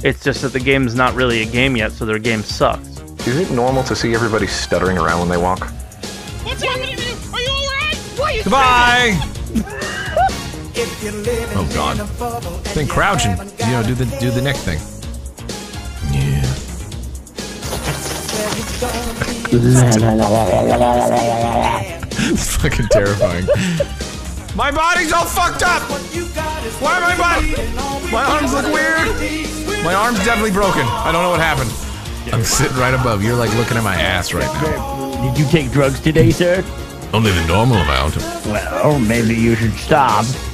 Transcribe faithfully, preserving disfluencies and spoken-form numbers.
It's just that the game's not really a game yet, so their game sucks. Is it normal to see everybody stuttering around when they walk? What's happening to you? Are you alright? Why are you Goodbye! Oh god. Then crouch and, you know, do the do the neck thing. Yeah. It's fucking terrifying. My body's all fucked up! Why my body? My arms look weird! My arm's definitely broken. I don't know what happened. I'm sitting right above. You're like looking at my ass right now. Did you take drugs today, sir? Only the normal amount. Well, maybe you should stop.